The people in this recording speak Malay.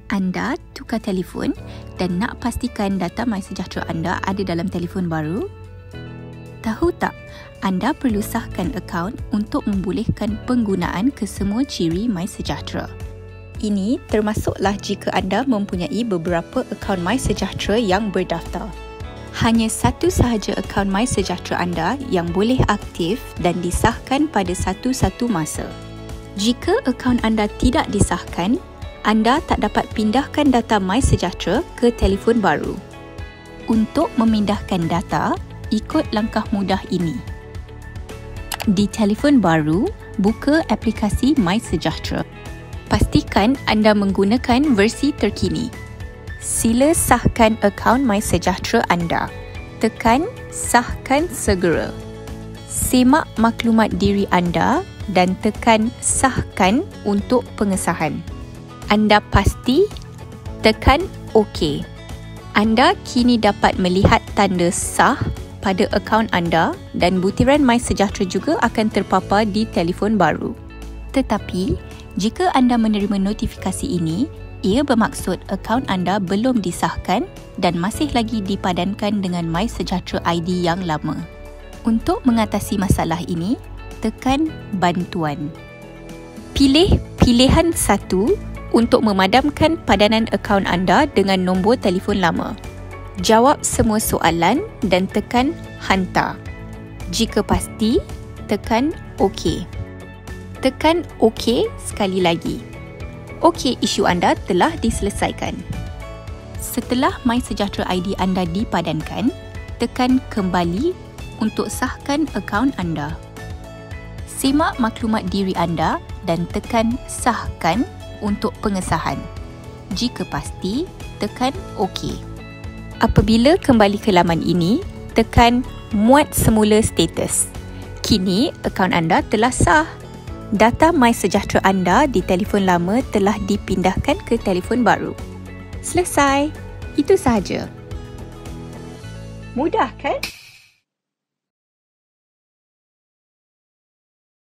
Anda tukar telefon dan nak pastikan data MySejahtera anda ada dalam telefon baru? Tahu tak, anda perlu sahkan akaun untuk membolehkan penggunaan kesemua ciri MySejahtera. Ini termasuklah jika anda mempunyai beberapa akaun MySejahtera yang berdaftar. Hanya satu sahaja akaun MySejahtera anda yang boleh aktif dan disahkan pada satu-satu masa. Jika akaun anda tidak disahkan, anda tak dapat pindahkan data MySejahtera ke telefon baru. Untuk memindahkan data, ikut langkah mudah ini. Di telefon baru, buka aplikasi MySejahtera. Pastikan anda menggunakan versi terkini. Sila sahkan akaun MySejahtera anda. Tekan sahkan segera. Semak maklumat diri anda dan tekan sahkan untuk pengesahan. Anda pasti tekan OK. Anda kini dapat melihat tanda sah pada akaun anda dan butiran MySejahtera juga akan terpapar di telefon baru. Tetapi, jika anda menerima notifikasi ini, ia bermaksud akaun anda belum disahkan dan masih lagi dipadankan dengan MySejahtera ID yang lama. Untuk mengatasi masalah ini, tekan bantuan. Pilih pilihan 1 untuk memadamkan padanan akaun anda dengan nombor telefon lama. Jawab semua soalan dan tekan hantar. Jika pasti, tekan OK. Tekan OK sekali lagi. OK, isu anda telah diselesaikan. Setelah MySejahtera ID anda dipadankan, tekan kembali untuk sahkan akaun anda. Semak maklumat diri anda dan tekan sahkan untuk pengesahan. Jika pasti, tekan OK. Apabila kembali ke laman ini, tekan muat semula status. Kini, akaun anda telah sah. Data MySejahtera anda di telefon lama telah dipindahkan ke telefon baru. Selesai. Itu sahaja. Mudah kan?